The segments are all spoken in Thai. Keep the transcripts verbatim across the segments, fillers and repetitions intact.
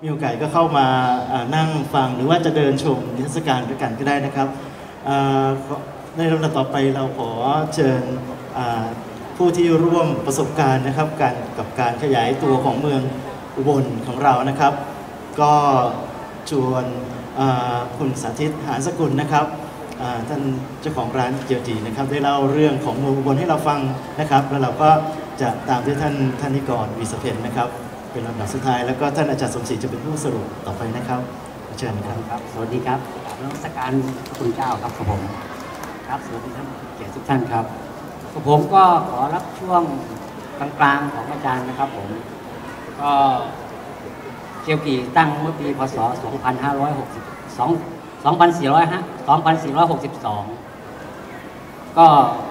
มีโอกาสก็เข้ามานั่งฟังหรือว่าจะเดินชมนิทรรศการด้วยกันก็ได้นะครับในลำดับต่อไปเราขอเชิญผู้ที่ร่วมประสบการณ์นะครับการกับการขยายตัวของเมืองอุบลของเรานะครับก็ชวนคุณสาธิตหานสกุลนะครับท่านเจ้าของร้านเกียวจีนะครับได้เล่าเรื่องของเมืองอุบลให้เราฟังนะครับแล้วเราก็จะตามด้วยท่านท่านนิกรวีสเพนนะครับเป็นลำดับสุดท้ายแล้วก็ท่านอาจารย์สมศรีจะเป็นผู้สรุปต่อไปนะครับเชิญครับสวัสดีครับนมัสการพระคุณเจ้าครับกับผมครับสวัสดีท่านเกียรติทุกท่านครับกับผมก็ขอรับช่วงกลางๆของอาจารย์นะครับผมก็เกียวกีตั้งเมื่อปีพศสองพันห้าร้อยหกสิบสอง สองพันสี่ร้อยห้า สองพันสี่ร้อยหกสิบสองก็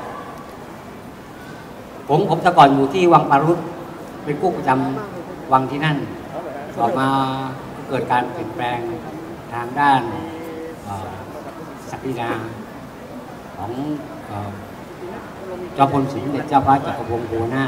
ผมผมแต่ก่อนอยู่ที่วังปารุษเป็นกุ๊กประจำวังที่นั่นต่อมาเกิดการเปลี่ยนแปลงทางด้านศักดินาของเจ้าพลสมเด็จเจ้าฟ้าจักรวงศ์โหนา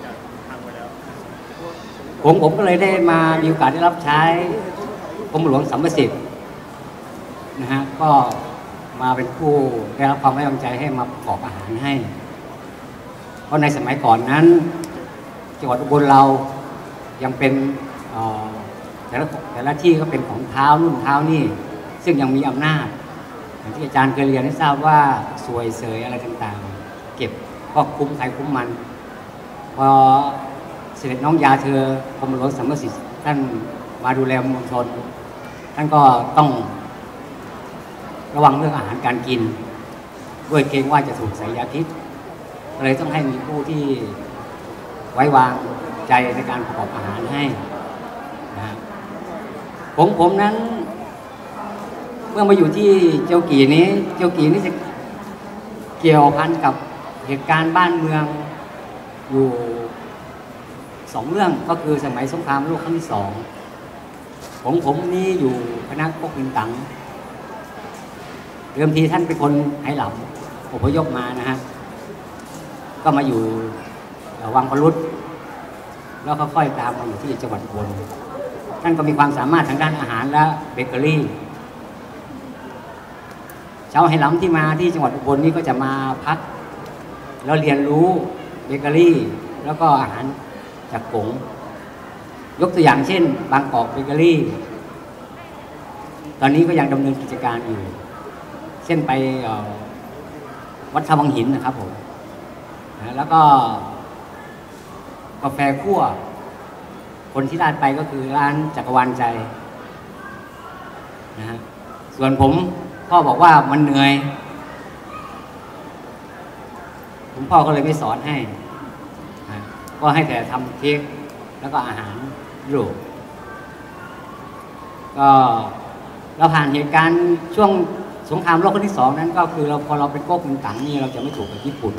ผมผมก็เลยได้มามีโอกาสได้รับใช้กรมหลวงสัมประสิทธิ์นะฮะก็มาเป็นผู้ได้รับความไว้วางใจให้มาประกอบอาหารให้เพราะในสมัยก่อนนั้นจังหวัดอุบลเรายังเป็นแต่ละแต่ละที่ก็เป็นของเท้านู่นเท้านี่ซึ่งยังมีอำนาจอย่างที่อาจารย์เคยเรียนให้ทราบว่าสวยเสยอะไรต่างๆเก็บก็คุ้มใครคุ้มมันพอเสด็จน้องยาเธอกรมหลวงสัมประสิทธิ์ท่านมาดูแลมวลชนท่านก็ต้องระวังเรื่องอาหารการกินด้วยเกรงว่าจะถูกใส่ยาพิษเลยต้องให้มีผู้ที่ไว้วางใจในการประกอบอาหารให้นะผมผมนั้นเมื่อมาอยู่ที่เจ้ากี่นี้เจ้ากี่นี้จะเกี่ยวพันกับเหตุการณ์บ้านเมืองอยู่สองเรื่องก็คือสมัยสงครามโลกครั้งที่สองผมผมนี่อยู่คณะก๊กมินตั๋งเดิมทีท่านเป็นคนไหหลำอพยพมานะฮะก็มาอยู่วังปรุษแล้วค่อยๆตามมาอยู่ที่จังหวัดอุบลท่านก็มีความสามารถทางด้านอาหารและเบเกอรี่ชาวไหหลำที่มาที่จังหวัดอุบลนี่ก็จะมาพักแล้วเรียนรู้เบเกอรี่แล้วก็อาหารจากกงยกตัวอย่างเช่นบางกอกเบเกอรี่ตอนนี้ก็ยังดำเนินกิจการอยู่เช่นไปวัดชวังหินนะครับผมแล้วก็กาแฟคั่วคนที่ได้ไปก็คือร้านจักรวาลใจนะฮะส่วนผมพ่อบอกว่ามันเหนื่อยผมพ่อก็เลยไม่สอนให้ก็ให้แต่ทำเค้กแล้วก็อาหารยุโรปก็เราผ่านเหตุการณ์ช่วงสงครามโลกครั้งที่สองนั้นก็คือเราพอเราเป็นก๊กมินตั๋งนี่เราจะไม่ถูกกับญี่ปุ่น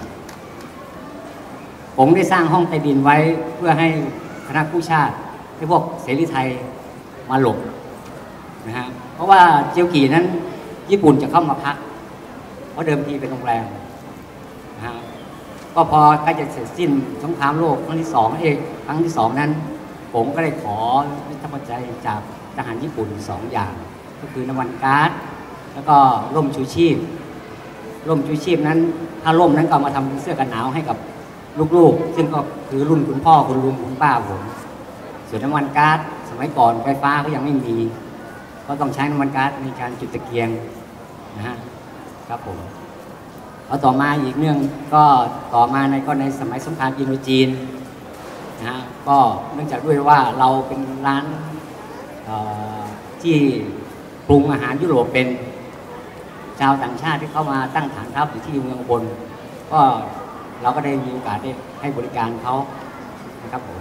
ผมได้สร้างห้องใต้ดินไว้เพื่อให้คณะกู้ชาติให้พวกเสรีไทยมาหลบนะฮะเพราะว่าเจียวกี่นั้นญี่ปุ่นจะเข้ามาพักเพราะเดิมทีเป็นโรงแรมนะฮะก็พอใกล้จะเสร็จสิ้นสงครามโลกครั้งที่สองเองครั้งที่สองนั้นผมก็ได้ขอวิทยาใจจากทหารญี่ปุ่นสองอย่างก็คือน้ำมันก๊าซแล้วก็ร่มชูชีพร่มชูชีพนั้นถ้าร่มนั้นก็มาทำเป็นเสื้อกันหนาวให้กับลูกๆซึ่งก็คือรุ่นคุณพ่อคุณลุงคุณป้าผมส่วนน้ำมันก๊าซสมัยก่อนไฟฟ้าก็ยังไม่มีก็ต้องใช้น้ำมันก๊าซในการจุดตะเกียงนะฮะครับผมแล้วต่อมาอีกเรื่องก็ต่อมาในก็ในสมัยสงครามอินโดจีนนะฮะก็เนื่องจากด้วยว่าเราเป็นร้านที่ปรุงอาหารยุโรปเป็นชาวต่างชาติที่เข้ามาตั้งฐานทัพอยู่ที่เมืองอุบลก็เราก็ได้มีโอกาสได้ให้บริการเขานะครับผม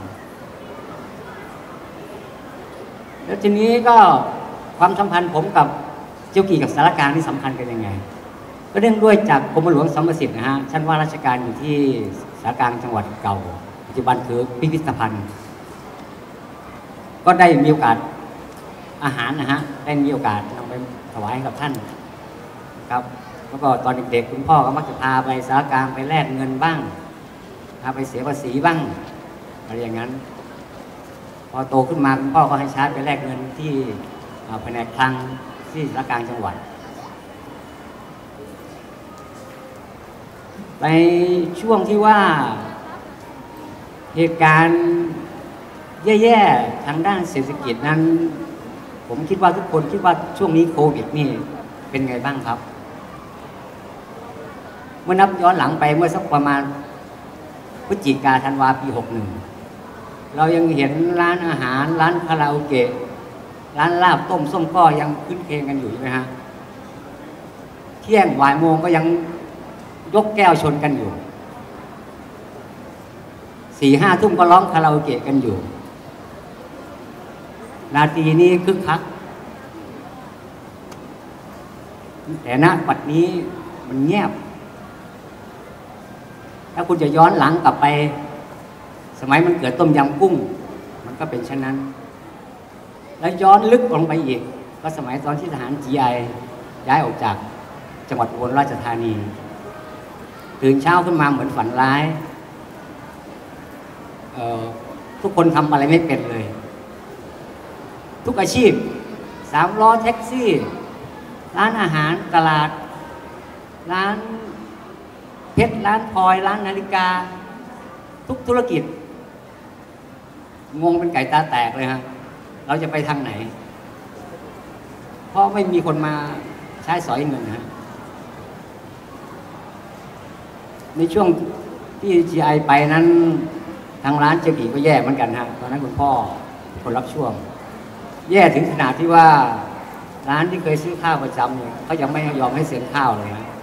แล้วทีนี้ก็ความสัมพันธ์ผมกับเจียวกี่กับสารกลางนี่สำคัญกันยังไงก็เนื่องด้วยจากกรมหลวงสัมประสิทธิ์นะฮะชั้นว่าราชการอยู่ที่สารกลางจังหวัดเก่าปัจจุบันคือพิพิธภัณฑ์ก็ได้มีโอกาสอาหารนะฮะได้มีโอกาสนำไปถวายให้กับท่านครับแล้วก็ตอนเด็กๆคุณพ่อก็มักจะพาไปสารกลางไปแลกเงินบ้างพาไปเสียภาษีบ้างอะไรอย่างนั้นพอโตขึ้นมาคุณพ่อก็ให้ชาร์จไปแลกเงินที่แผนกคลังที่สารกลางจังหวัดในช่วงที่ว่าเหตุการณ์แย่ๆทางด้านเศรษฐกิจนั้นผมคิดว่าทุกคนคิดว่าช่วงนี้โควิดนี่เป็นไงบ้างครับเมื่อนับย้อนหลังไปเมื่อสักประมาณพฤศจิกาธันวาปีหกหนึ่งเรายังเห็นร้านอาหารร้านคาราโอเกะร้านลาบต้มส้มก็ยังขึ้นเคงกันอยู่ใช่ไหมฮะเที่ยงบ่ายโมงก็ยังยกแก้วชนกันอยู่สี่ห้าทุ่มก็ร้องคาราโอเกะกันอยู่นาทีนี้คึกคักแต่ณปัจจุบันนี้มันเงียบถ้าคุณจะย้อนหลังกลับไปสมัยมันเกิดต้มยำกุ้งมันก็เป็นเช่นนั้นแล้วย้อนลึกลงไปอีกก็สมัยตอนที่ทหาร จี ไอ ย้ายออกจากจังหวัดอุบลราชธานีตื่นเช้าขึ้นมาเหมือนฝันร้ายทุกคนทำอะไรไม่เป็นเลยทุกอาชีพสามล้อแท็กซี่ร้านอาหารตลาดร้านเพชรร้านพลอยร้านนาฬิกาทุกธุรกิจงงเป็นไก่ตาแตกเลยฮะเราจะไปทางไหนเพราะไม่มีคนมาใช้สอยเงินฮะในช่วงที่ จี ไอ ไปนั้นทางร้านเจบีก็แย่เหมือนกันฮะตอนนั้นคุณพ่อคนรับช่วงแย่ถึงขนาดที่ว่าร้านที่เคยซื้อข้าวประจำเนี่ยเขายังไม่ยอมให้เซ็นข้าวเลยนะ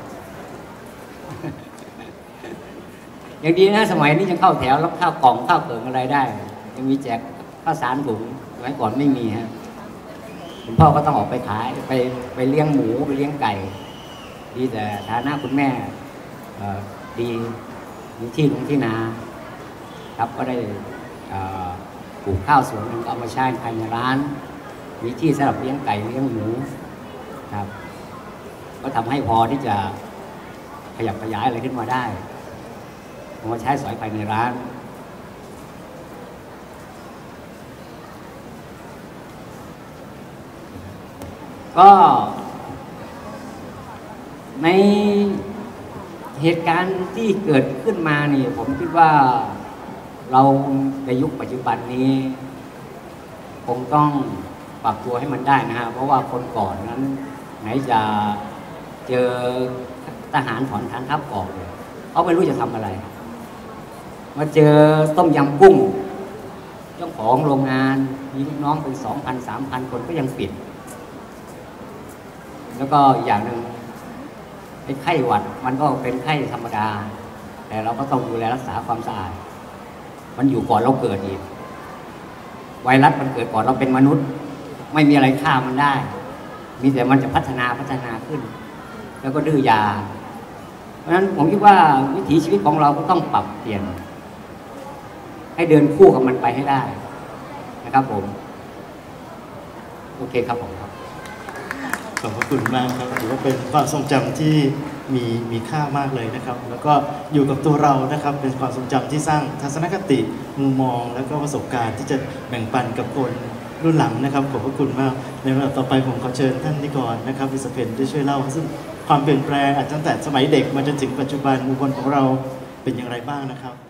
อย่างดีนะสมัยนี้ยังเข้าแถวรับข้าวกล่องข้าวเกิงอะไรได้ยังมีแจกข้าวสารถุงสมัยก่อนไม่มีฮะคุณพ่อก็ต้องออกไปขายไปไปเลี้ยงหมูไปเลี้ยงไก่ดีแต่ฐานะคุณแม่ดีมีที่ลงที่นาครับก็ได้ปลูกข้าวสวนนึงเอามาใช้ภายในร้านมีที่สำหรับเลี้ยงไก่เลี้ยงหมูครับก็ทำให้พอที่จะขยับขยายอะไรขึ้นมาได้เอามาใช้สอยภายในร้านก็ในเหตุการณ์ที่เกิดขึ้นมานี่ผมคิดว่าเราในยุคปัจจุบันนี้คงต้องปรับตัวให้มันได้นะฮะเพราะว่าคนก่อนนั้นไหนจะเจอทหารถอนฐานทัพออกเลยเขาไม่รู้จะทำอะไรมาเจอต้มยำกุ้งเจ้าของโรงงานมีลูกน้องเป็นสองพันสามพันคนก็ยังปิดแล้วก็อย่างหนึ่งไอ้ไข้หวัดมันก็เป็นไข้ธรรมดาแต่เราก็ต้องดูแลรักษาความสะอาดมันอยู่ก่อนเราเกิดอีกไวรัสมันเกิดก่อนเราเป็นมนุษย์ไม่มีอะไรฆ่ามันได้มีแต่มันจะพัฒนาพัฒนาขึ้นแล้วก็ดื้อยาเพราะฉะนั้นผมคิดว่าวิถีชีวิตของเราก็ต้องปรับเปลี่ยนให้เดินคู่กับมันไปให้ได้นะครับผมโอเคครับผมครับขอบคุณมากครับถือว่าเป็นความทรงจำที่มีมีค่ามากเลยนะครับแล้วก็อยู่กับตัวเรานะครับเป็นความทรงจำที่สร้างทัศนคติมุมมองแล้วก็ประสบการณ์ที่จะแบ่งปันกับคนรุ่นหลังนะครับขอบพระคุณมากในลำดับต่อไปผมขอเชิญท่านนิกรนะครับวิศเพนได้ช่วยเล่าซึ่งความเปลี่ยนแปลงอาจจะตั้งแต่สมัยเด็กมาจนถึงปัจจุบันอุบลของเราเป็นอย่างไรบ้างนะครับ